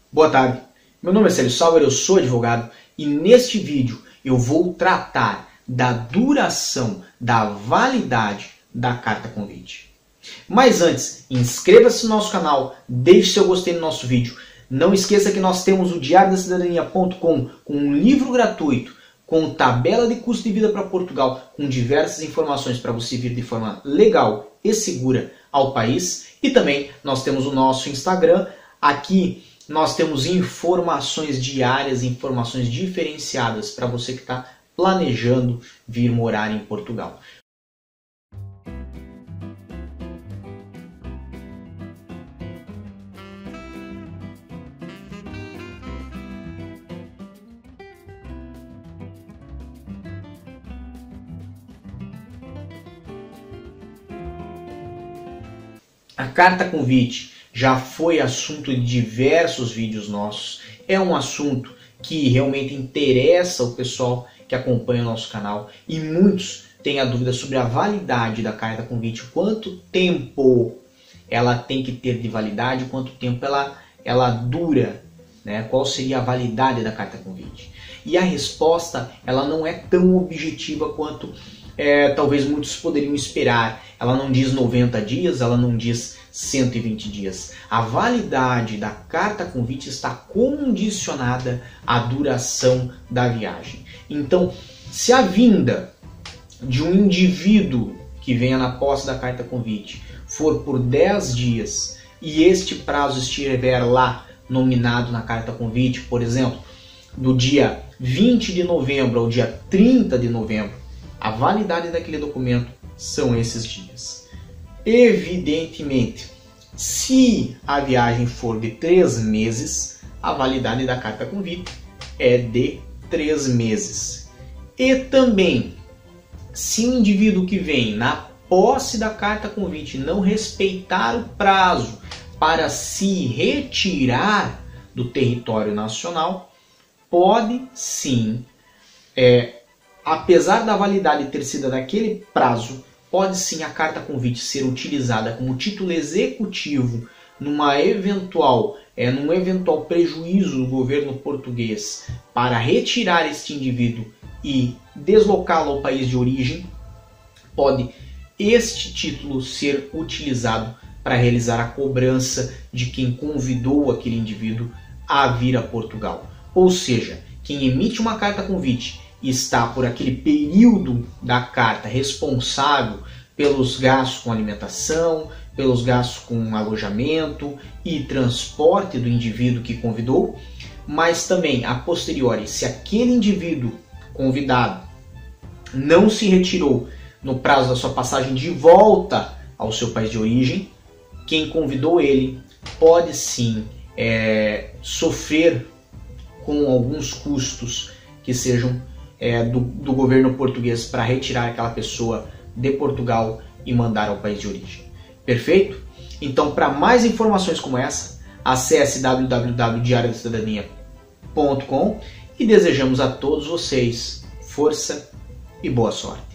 Boa tarde, meu nome é Célio Sauer, eu sou advogado e neste vídeo eu vou tratar da duração, da validade da carta convite. Mas antes, inscreva-se no nosso canal, deixe seu gostei no nosso vídeo. Não esqueça que nós temos o diariodacidadania.com com um livro gratuito, com tabela de custo de vida para Portugal, com diversas informações para você vir de forma legal e segura ao país. E também nós temos o nosso Instagram. Aqui nós temos informações diárias, informações diferenciadas para você que está planejando vir morar em Portugal. A carta convite já foi assunto de diversos vídeos nossos. É um assunto que realmente interessa o pessoal que acompanha o nosso canal e muitos têm a dúvida sobre a validade da carta convite, quanto tempo ela tem que ter de validade, quanto tempo ela dura, né? Qual seria a validade da carta convite. E a resposta ela não é tão objetiva quanto talvez muitos poderiam esperar. Ela não diz 90 dias, ela não diz 120 dias. A validade da carta convite está condicionada à duração da viagem. Então, se a vinda de um indivíduo que venha na posse da carta convite for por 10 dias e este prazo estiver lá nominado na carta convite, por exemplo, do dia 20 de novembro ao dia 30 de novembro, a validade daquele documento são esses dias. Evidentemente, se a viagem for de 3 meses, a validade da carta convite é de 3 meses. E também, se o indivíduo que vem na posse da carta convite não respeitar o prazo para se retirar do território nacional, pode sim, apesar da validade ter sido daquele prazo, pode sim a carta convite ser utilizada como título executivo num eventual prejuízo do governo português para retirar este indivíduo e deslocá-lo ao país de origem. Pode este título ser utilizado para realizar a cobrança de quem convidou aquele indivíduo a vir a Portugal. Ou seja, quem emite uma carta convite está por aquele período da carta responsável pelos gastos com alimentação, pelos gastos com alojamento e transporte do indivíduo que convidou, mas também a posteriori, se aquele indivíduo convidado não se retirou no prazo da sua passagem de volta ao seu país de origem, quem convidou ele pode sim sofrer com alguns custos que sejam do governo português para retirar aquela pessoa de Portugal e mandar ao país de origem. Perfeito? Então, para mais informações como essa, acesse www.diariodacidadania.com e desejamos a todos vocês força e boa sorte.